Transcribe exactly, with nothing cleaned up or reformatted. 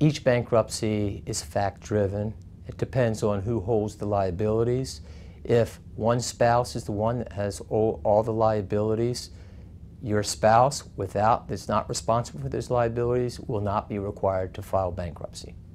Each bankruptcy is fact-driven. It depends on who holds the liabilities. If one spouse is the one that has all, all the liabilities, your spouse, without, that's not responsible for those liabilities, will not be required to file bankruptcy.